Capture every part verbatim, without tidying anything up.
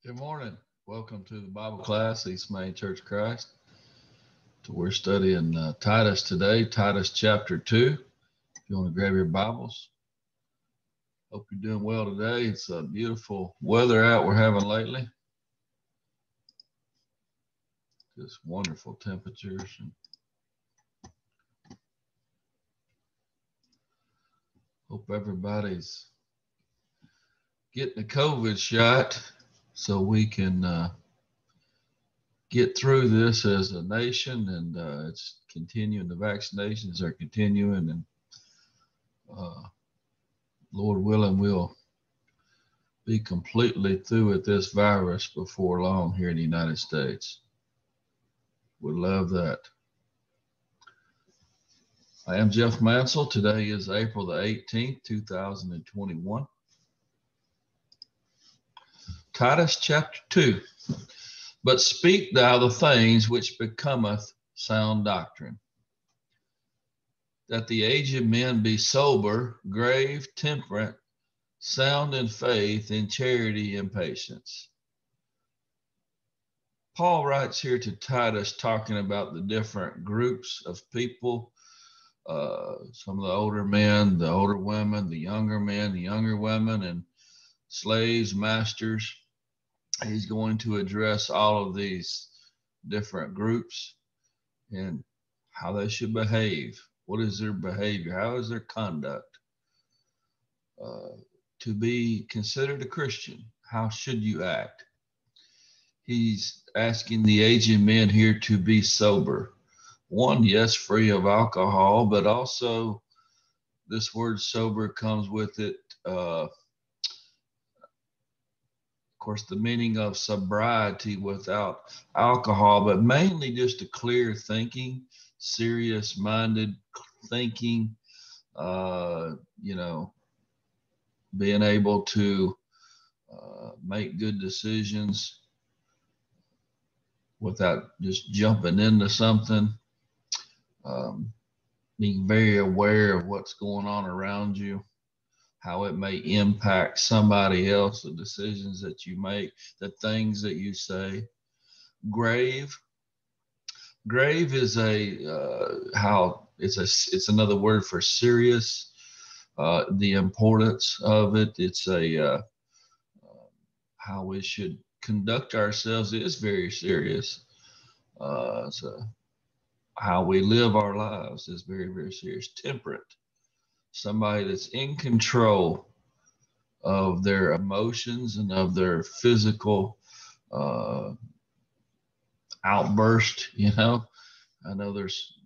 Good morning. Welcome to the Bible class, East Main Church of Christ. We're studying uh, Titus today, Titus chapter two. If you want to grab your Bibles, hope you're doing well today. It's a beautiful weather out we're having lately. Just wonderful temperatures. And hope everybody's getting a COVID shot so we can uh, get through this as a nation, and uh, it's continuing. The vaccinations are continuing, and uh, Lord willing, we'll be completely through with this virus before long here in the United States. Would love that. I am Jeff Mansell. Today is April the eighteenth, two thousand twenty-one. Titus chapter two. But speak thou the things which becometh sound doctrine, that the aged men be sober, grave, temperate, sound in faith, in charity, and patience. Paul writes here to Titus talking about the different groups of people, uh, some of the older men, the older women, the younger men, the younger women, and slaves, masters. He's going to address all of these different groups and how they should behave. What is their behavior? How is their conduct? Uh, to be considered a Christian, how should you act? He's asking the aged men here to be sober. One, yes, free of alcohol, but also this word sober comes with it, uh, of course, the meaning of sobriety without alcohol, but mainly just a clear thinking, serious-minded thinking, uh, you know, being able to uh, make good decisions without just jumping into something, um, being very aware of what's going on around you, how it may impact somebody else, the decisions that you make, the things that you say. Grave. Grave is a, uh, how, it's a, it's another word for serious, uh, the importance of it. It's a, uh, how we should conduct ourselves is very serious. Uh, so how we live our lives is very, very serious. Temperate. Somebody that's in control of their emotions and of their physical uh, outburst. You know, I know there's,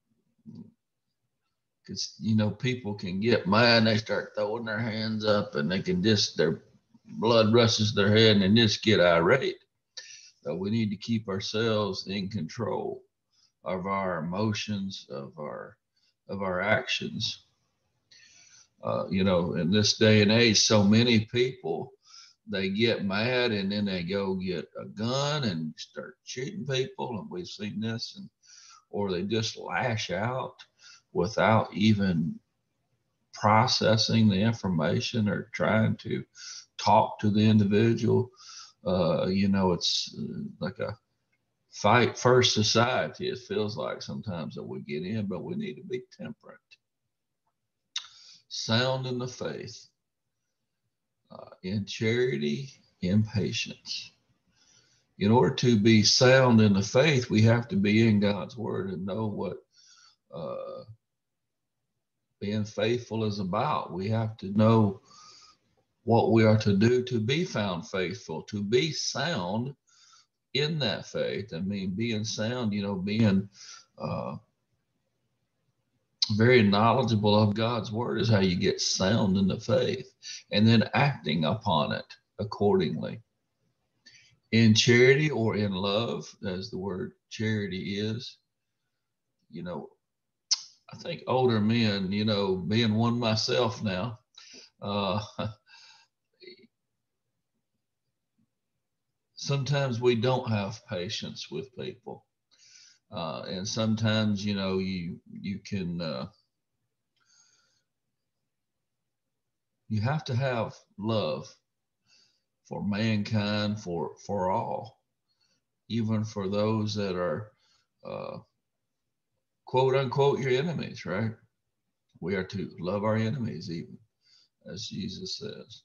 because, you know, people can get mad and they start throwing their hands up and they can just, their blood rushes to their head and they just get irate. So we need to keep ourselves in control of our emotions, of our, of our actions. Uh, you know, in this day and age, so many people, they get mad and then they go get a gun and start shooting people. And we've seen this, and or they just lash out without even processing the information or trying to talk to the individual. Uh, you know, it's like a fight first society. It feels like sometimes that we get in, but we need to be temperate. Sound in the faith, uh, in charity, in patience. In order to be sound in the faith, we have to be in God's word and know what uh, being faithful is about. We have to know what we are to do to be found faithful, to be sound in that faith. I mean, being sound, you know, being uh, very knowledgeable of God's word is how you get sound in the faith, and then acting upon it accordingly. In charity or in love, as the word charity is, you know, I think older men, you know, being one myself now, uh, sometimes we don't have patience with people. Uh, and sometimes, you know, you, you can, uh, you have to have love for mankind, for for all, even for those that are uh, quote unquote your enemies, right? We are to love our enemies, even as Jesus says.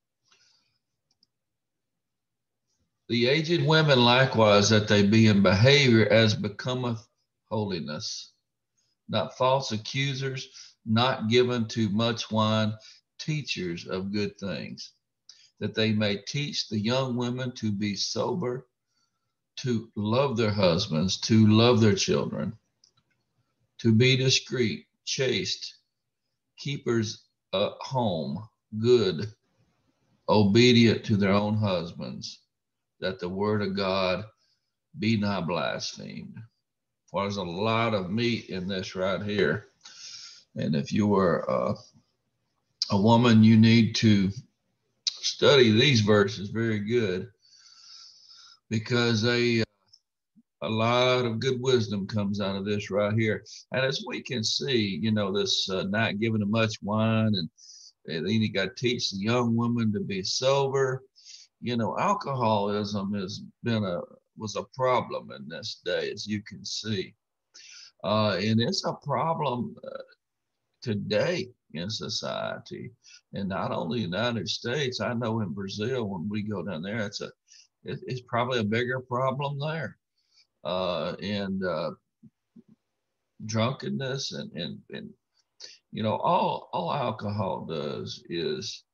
The aged women likewise, that they be in behavior as becometh holiness, not false accusers, not given to much wine, teachers of good things, that they may teach the young women to be sober, to love their husbands, to love their children, to be discreet, chaste, keepers at home, good, obedient to their own husbands, that the word of God be not blasphemed. Well, there's a lot of meat in this right here. And if you are uh, a woman, you need to study these verses very good, because they uh, a lot of good wisdom comes out of this right here. And as we can see, you know, this uh, not giving them much wine, and then you got to teach the young woman to be sober. You know, alcoholism has been a was a problem in this day, as you can see, uh, and it's a problem uh, today in society, and not only the United States. I know in Brazil, when we go down there, it's a it, it's probably a bigger problem there, uh, and uh, drunkenness and, and and you know, all all alcohol does is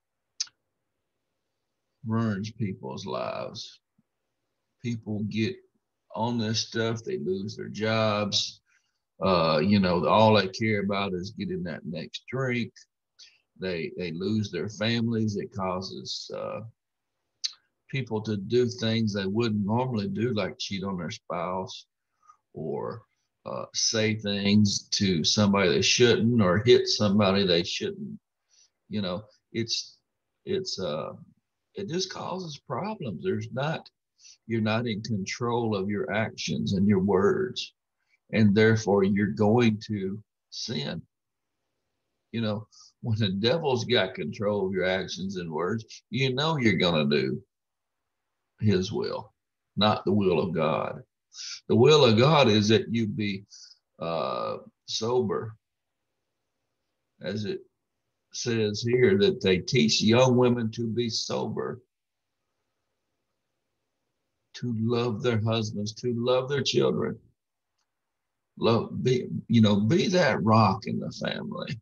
ruins people's lives. People get on this stuff, they lose their jobs. Uh, you know, all they care about is getting that next drink. They they lose their families. It causes uh, people to do things they wouldn't normally do, like cheat on their spouse, or uh, say things to somebody they shouldn't, or hit somebody they shouldn't. You know, it's it's uh, it just causes problems. There's not You're not in control of your actions and your words, and therefore you're going to sin. You know, when the devil's got control of your actions and words, you know you're going to do his will, not the will of God. The will of God is that you be uh, sober, as it says here, that they teach young women to be sober, to love their husbands, to love their children. Love, be, you know, be that rock in the family.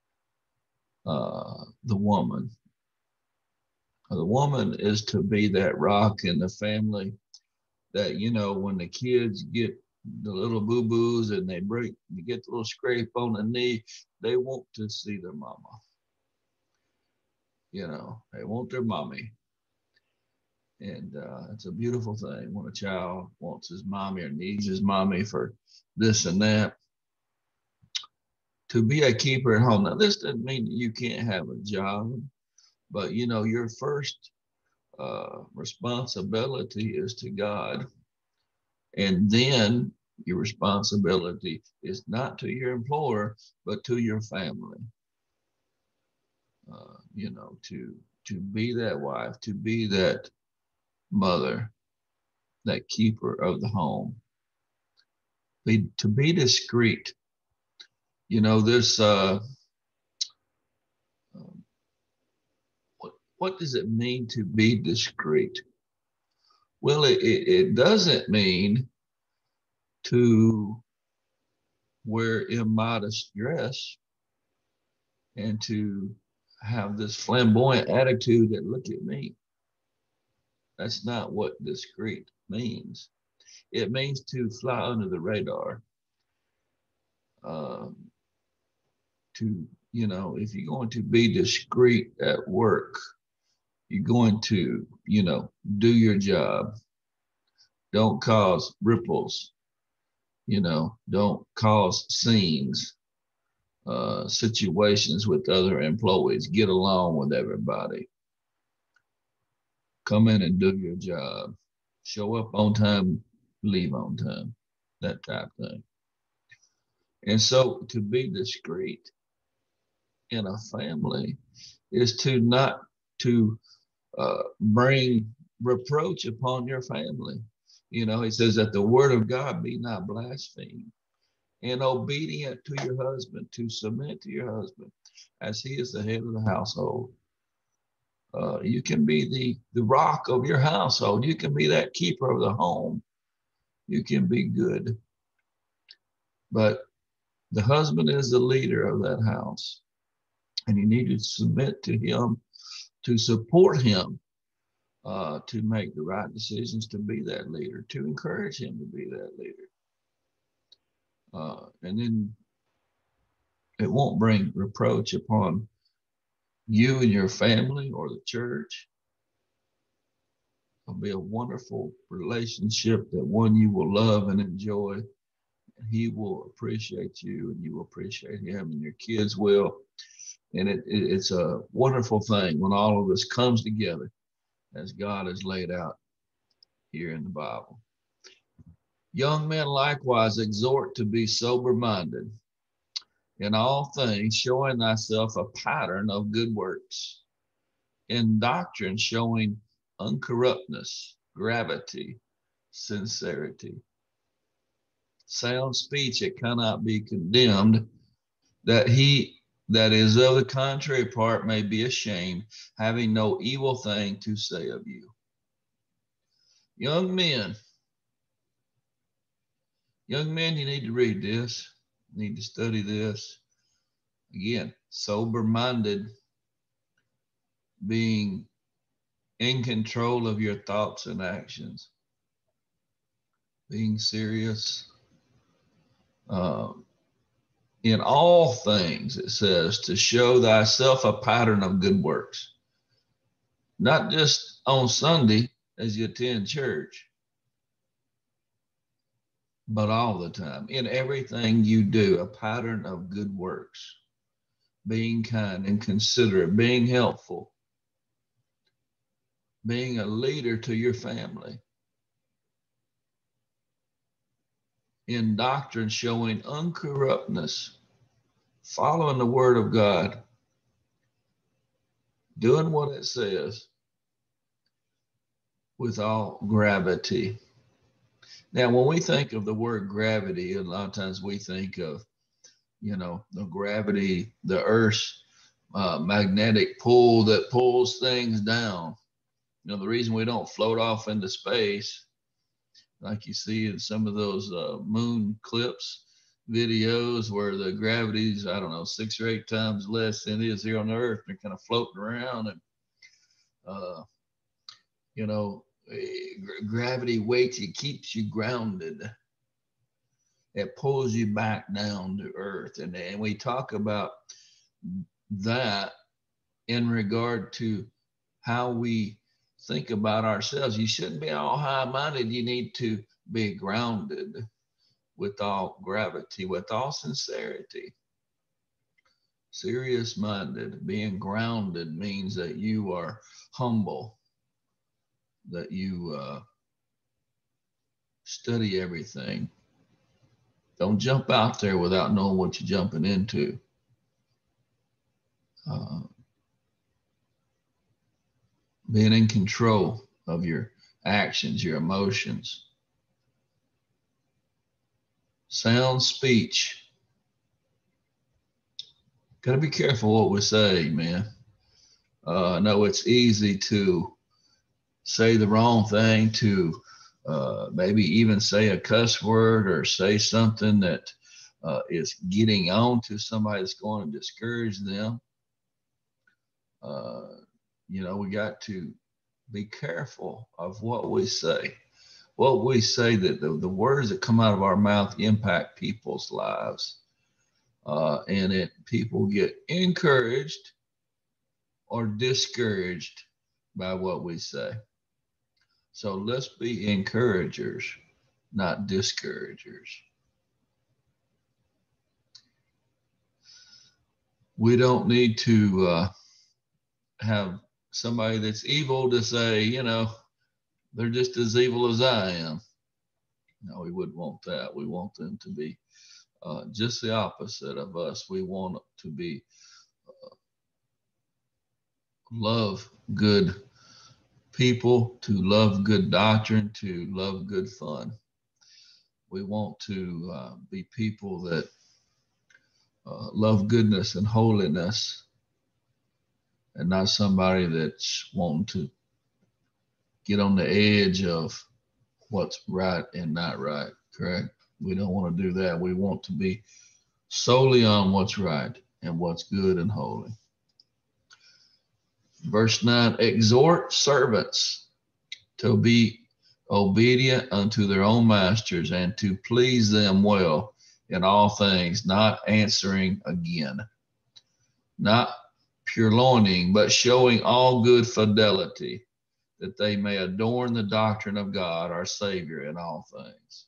Uh, the woman, the woman is to be that rock in the family, that, you know, when the kids get the little boo-boos and they break, you get the little scrape on the knee, they want to see their mama. You know, they want their mommy. And uh, it's a beautiful thing when a child wants his mommy or needs his mommy for this and that. To be a keeper at home. Now, this doesn't mean that you can't have a job, but, you know, your first uh, responsibility is to God. And then your responsibility is not to your employer, but to your family. Uh, you know, to to be that wife, to be that mother, that keeper of the home. Be, to be discreet. You know, this, uh, um, what, what does it mean to be discreet? Well, it, it, it doesn't mean to wear immodest dress and to have this flamboyant attitude that, look at me. That's not what discreet means. It means to fly under the radar. Um, to, you know, if you're going to be discreet at work, you're going to, you know, do your job. Don't cause ripples, you know, don't cause scenes, uh, situations with other employees. Get along with everybody. Come in and do your job. Show up on time, leave on time, that type of thing. And so to be discreet in a family is to not to uh, bring reproach upon your family. You know, he says that the word of God be not blasphemed, and obedient to your husband, to submit to your husband as he is the head of the household. Uh, you can be the, the rock of your household. You can be that keeper of the home. You can be good. But the husband is the leader of that house, and you need to submit to him, to support him, uh, to make the right decisions, to be that leader, to encourage him to be that leader. Uh, and then it won't bring reproach upon you and your family or the church. It'll be a wonderful relationship, that one you will love and enjoy. He will appreciate you, and you will appreciate him, and your kids will. And it, it, it's a wonderful thing when all of this comes together as God has laid out here in the Bible. Young men likewise exhort to be sober-minded in all things, showing thyself a pattern of good works, in doctrine showing uncorruptness, gravity, sincerity. Sound speech, it cannot be condemned, that he that is of the contrary part may be ashamed, having no evil thing to say of you. Young men, young men, you need to read this, you need to study this. Again, sober-minded, being in control of your thoughts and actions, being serious. Um, in all things, it says, to show thyself a pattern of good works. Not just on Sunday as you attend church, but all the time. In everything you do, a pattern of good works. Being kind and considerate, being helpful, being a leader to your family. In doctrine, showing uncorruptness, following the word of God, doing what it says with all gravity. Now, when we think of the word gravity, a lot of times we think of, you know, the gravity, the Earth's uh, magnetic pull that pulls things down. You know, the reason we don't float off into space, like you see in some of those uh, moon clips, videos where the gravity's, I don't know, six or eight times less than it is here on the Earth. They're kind of floating around, and, uh, you know, gravity weights, it keeps you grounded. It pulls you back down to earth. And, and we talk about that in regard to how we think about ourselves. You shouldn't be all high-minded. You need to be grounded with all gravity, with all sincerity. Serious-minded, being grounded means that you are humble, that you uh, study everything. Don't jump out there without knowing what you're jumping into. Uh, being in control of your actions, your emotions. Sound speech. Got to be careful what we say, man. Uh, I know it's easy to say the wrong thing, to uh, maybe even say a cuss word or say something that uh, is getting on to somebody that's going to discourage them. Uh, you know, we got to be careful of what we say. What we say, that the, the words that come out of our mouth impact people's lives. Uh, and it people get encouraged or discouraged by what we say. So let's be encouragers, not discouragers. We don't need to uh, have somebody that's evil to say, you know, they're just as evil as I am. No, we wouldn't want that. We want them to be uh, just the opposite of us. We want to be uh, love, good, people to love good doctrine, to love good fun. We want to uh, be people that uh, love goodness and holiness, and not somebody that's wanting to get on the edge of what's right and not right, correct? We don't want to do that. We want to be solely on what's right and what's good and holy. Verse nine, exhort servants to be obedient unto their own masters and to please them well in all things, not answering again, not purloining, but showing all good fidelity, that they may adorn the doctrine of God, our Savior, in all things.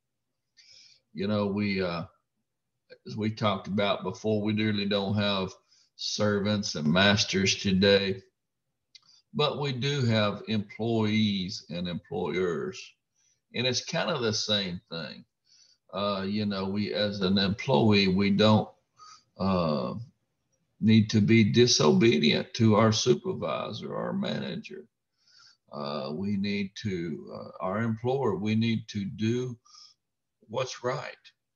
You know, we, uh, as we talked about before, we really don't have servants and masters today, but we do have employees and employers. And it's kind of the same thing. Uh, you know, we, as an employee, we don't uh, need to be disobedient to our supervisor, our manager. Uh, we need to, uh, our employer, we need to do what's right,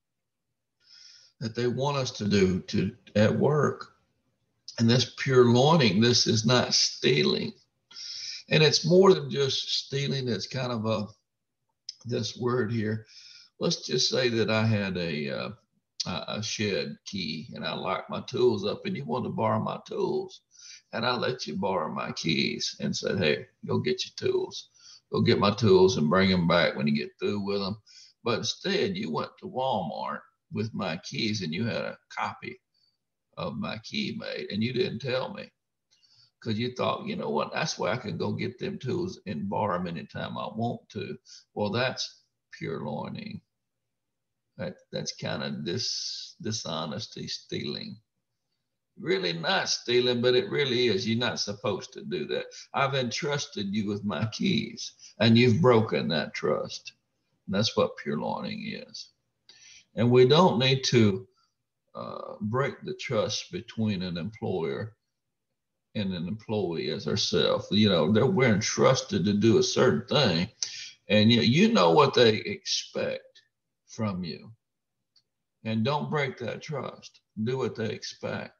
that they want us to do to at work. And this purloining, this is not stealing. And it's more than just stealing. It's kind of a, this word here. Let's just say that I had a, uh, a shed key and I locked my tools up and you want to borrow my tools. And I let you borrow my keys and said, hey, go get your tools. Go get my tools and bring them back when you get through with them. But instead, you went to Walmart with my keys and you had a copy of my key made and you didn't tell me because you thought, you know what, that's where I can go get them tools and borrow them anytime I want to. Well, that's purloining. That, that's kind of dis, dishonesty, stealing. Really not stealing, but it really is. You're not supposed to do that. I've entrusted you with my keys and you've broken that trust. And that's what purloining is. And we don't need to uh, break the trust between an employer and an employee as ourselves. You know, they're, we're entrusted to do a certain thing and you, you know what they expect from you. And don't break that trust. Do what they expect.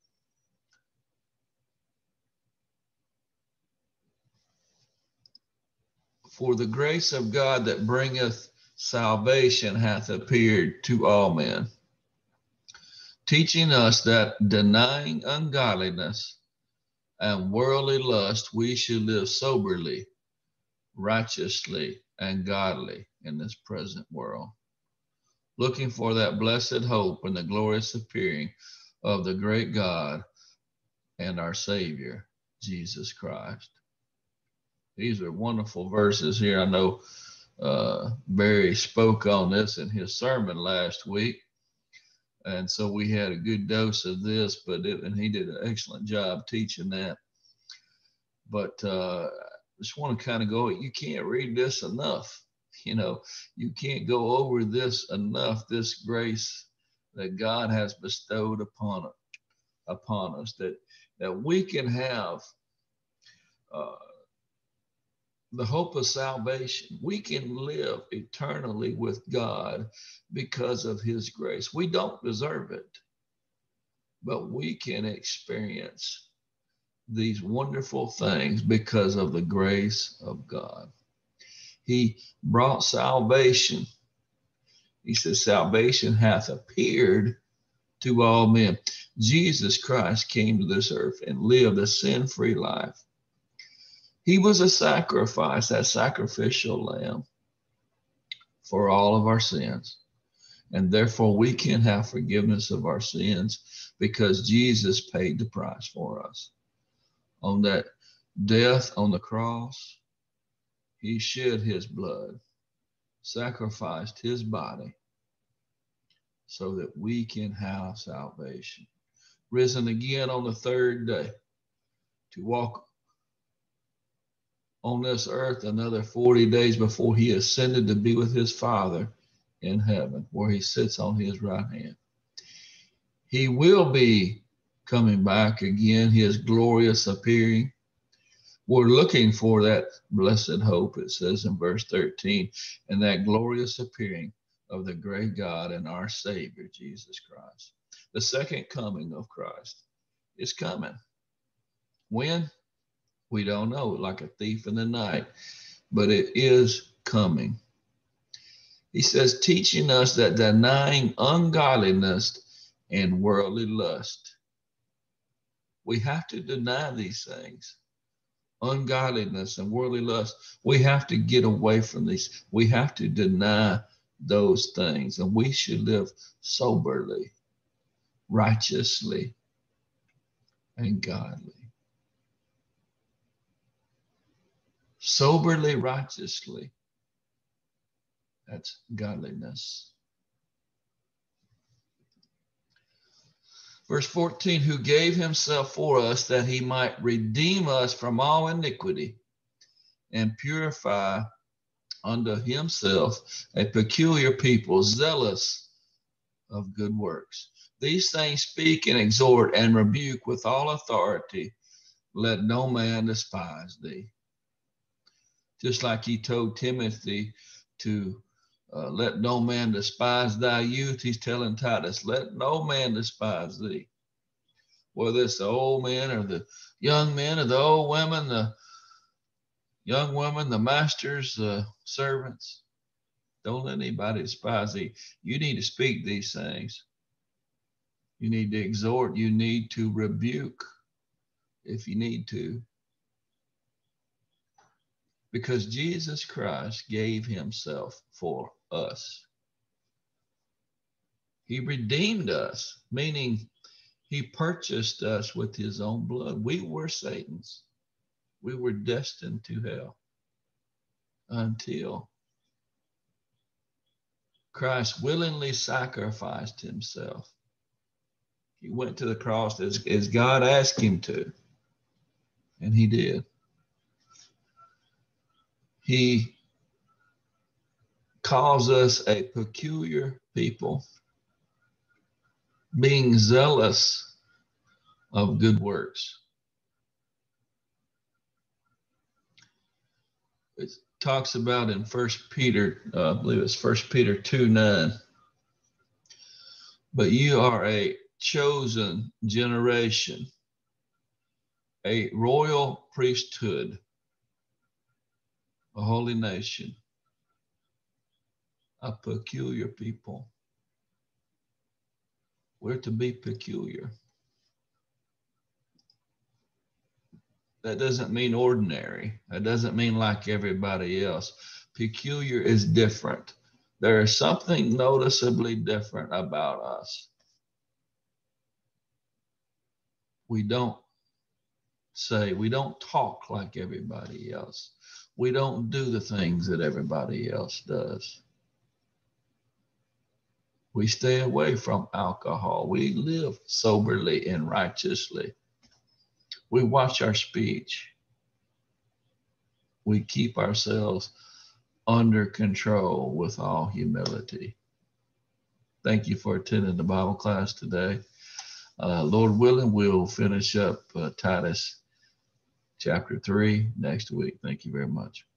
For the grace of God that bringeth salvation hath appeared to all men, teaching us that denying ungodliness and worldly lust, we should live soberly, righteously, and godly in this present world, looking for that blessed hope and the glorious appearing of the great God and our Savior, Jesus Christ. These are wonderful verses here. I know uh, Barry spoke on this in his sermon last week. And so we had a good dose of this, but it, and he did an excellent job teaching that. But uh, I just want to kind of go, you can't read this enough. You know, you can't go over this enough, this grace that God has bestowed upon it, upon us, that, that we can have uh, the hope of salvation. We can live eternally with God because of his grace. We don't deserve it, but we can experience these wonderful things because of the grace of God. He brought salvation. He says, salvation hath appeared to all men. Jesus Christ came to this earth and lived a sin-free life. He was a sacrifice, that sacrificial lamb for all of our sins. And therefore we can have forgiveness of our sins because Jesus paid the price for us. On that death on the cross, he shed his blood, sacrificed his body so that we can have salvation. Risen again on the third day to walk on this earth another forty days before he ascended to be with his Father in heaven, where he sits on his right hand. He will be coming back again, his glorious appearing. we're looking for that blessed hope, it says in verse thirteen, and that glorious appearing of the great God and our Savior, Jesus Christ. The second coming of Christ is coming. When? We don't know, like a thief in the night, but it is coming. He says, teaching us that denying ungodliness and worldly lust. We have to deny these things. Ungodliness and worldly lust. We have to get away from these. We have to deny those things. And we should live soberly, righteously, and godly. Soberly, righteously. That's godliness. Verse fourteen, who gave himself for us that he might redeem us from all iniquity and purify unto himself a peculiar people, zealous of good works. These things speak and exhort and rebuke with all authority. Let no man despise thee. Just like he told Timothy to Uh, let no man despise thy youth. He's telling Titus, let no man despise thee. Whether it's the old men or the young men or the old women, the young women, the masters, the servants. Don't let anybody despise thee. You need to speak these things. You need to exhort. You need to rebuke if you need to. Because Jesus Christ gave himself for us. He redeemed us, meaning he purchased us with his own blood. We were Satan's. We were destined to hell until Christ willingly sacrificed himself. He went to the cross as, as God asked him to, and he did. He calls us a peculiar people, being zealous of good works. It talks about in First Peter, uh, I believe it's First Peter two nine. But you are a chosen generation, a royal priesthood, a holy nation, a peculiar people. We're to be peculiar. That doesn't mean ordinary. That doesn't mean like everybody else. Peculiar is different. There is something noticeably different about us. We don't say, we don't talk like everybody else. We don't do the things that everybody else does. We stay away from alcohol. We live soberly and righteously. We watch our speech. We keep ourselves under control with all humility. Thank you for attending the Bible class today. Uh, Lord willing, we'll finish up uh, Titus chapter three next week. Thank you very much.